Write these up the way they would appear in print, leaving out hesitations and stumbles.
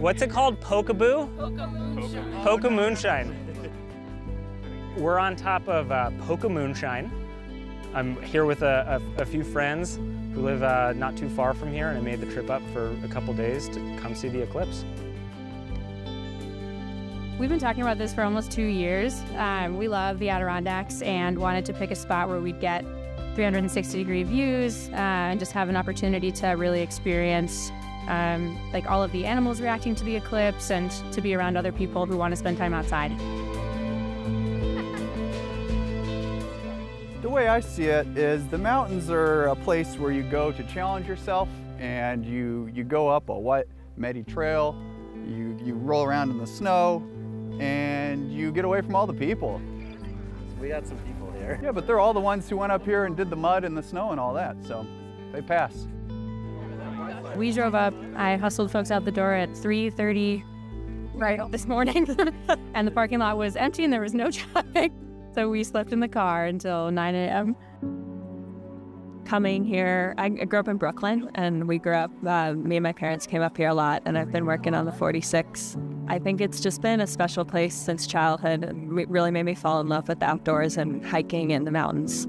What's it called? Poke-O-Moonshine? Poke-O-Moonshine. We're on top of Poke-O-Moonshine. I'm here with a few friends who live not too far from here, and I made the trip up for a couple days to come see the eclipse. We've been talking about this for almost 2 years. We love the Adirondacks and wanted to pick a spot where we'd get 360-degree views and just have an opportunity to really experience like all of the animals reacting to the eclipse and to be around other people who want to spend time outside. The way I see it is the mountains are a place where you go to challenge yourself, and you go up a wet, muddy trail, you roll around in the snow, and you get away from all the people. We got some people here. Yeah, but they're all the ones who went up here and did the mud and the snow and all that, so they pass. We drove up, I hustled folks out the door at 3:30 right this morning, and the parking lot was empty and there was no traffic. So we slept in the car until 9 a.m. Coming here, I grew up in Brooklyn, and we grew up, me and my parents came up here a lot, and I've been working on the 46. I think it's just been a special place since childhood, and it really made me fall in love with the outdoors and hiking in the mountains.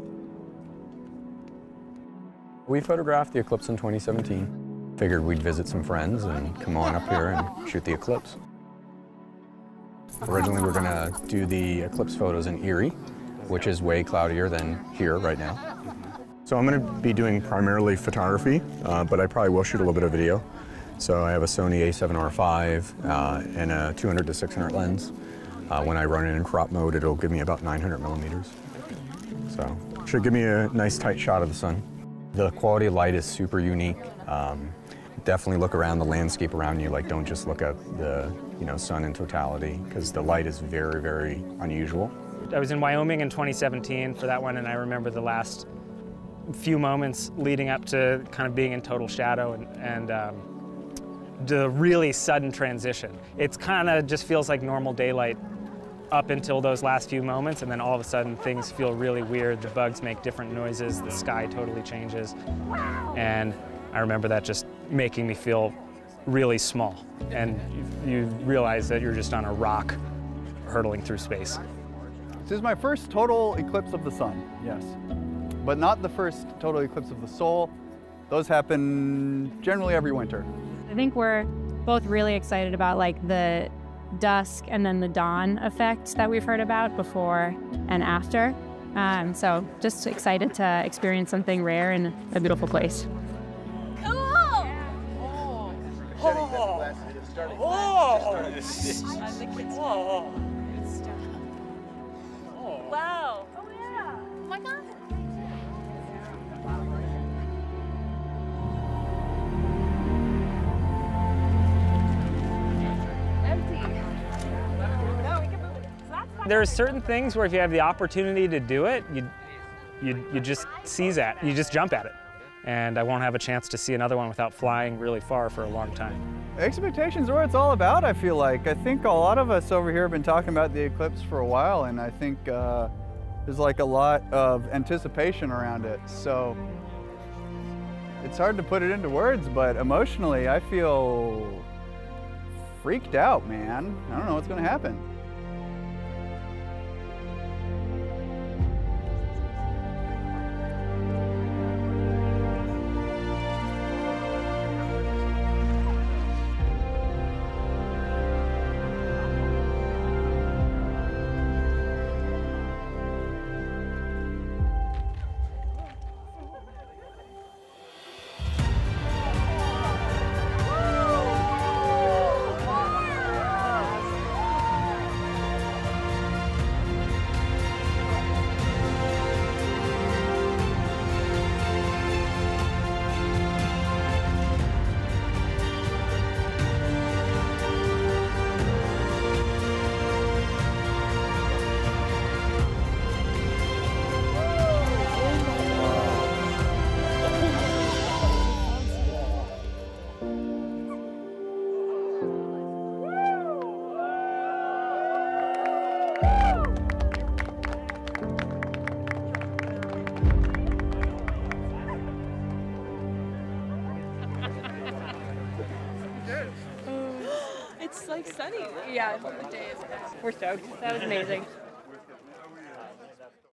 We photographed the eclipse in 2017. Figured we'd visit some friends and come on up here and shoot the eclipse. Originally, we were gonna do the eclipse photos in Erie, which is way cloudier than here right now. So I'm gonna be doing primarily photography, but I probably will shoot a little bit of video. So I have a Sony a7R5 and a 200 to 600 lens. When I run it in crop mode, it'll give me about 900 millimeters. So should give me a nice tight shot of the sun. The quality of light is super unique. Definitely look around the landscape around you. Like, don't just look at the sun in totality, because the light is very, very unusual. I was in Wyoming in 2017 for that one, and I remember the last few moments leading up to kind of being in total shadow and the really sudden transition. It's kind of just feels like normal daylight up until those last few moments, and then all of a sudden things feel really weird. The bugs make different noises, the sky totally changes, and I remember that just making me feel really small, and you realize that you're just on a rock hurtling through space. This is my first total eclipse of the sun, yes, but not the first total eclipse of the soul. Those happen generally every winter. I think we're both really excited about like the dusk and then the dawn effect that we've heard about before and after. So just excited to experience something rare in a beautiful place. Wow. Oh yeah. Oh my God. There are certain things where if you have the opportunity to do it, you just seize at, you just jump at it. And I won't have a chance to see another one without flying really far for a long time. Expectations are what it's all about, I feel like. I think a lot of us over here have been talking about the eclipse for a while, and I think there's like a lot of anticipation around it. So it's hard to put it into words, but emotionally I feel freaked out, man. I don't know what's gonna happen. it's like sunny. Yeah, the day is. We're stoked. That was amazing.